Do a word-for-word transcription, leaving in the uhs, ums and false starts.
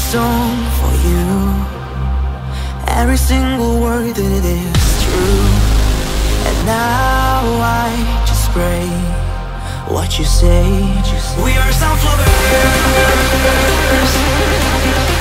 song for you. Every single word that it is true. And now I just pray what you say. We are sunflowers.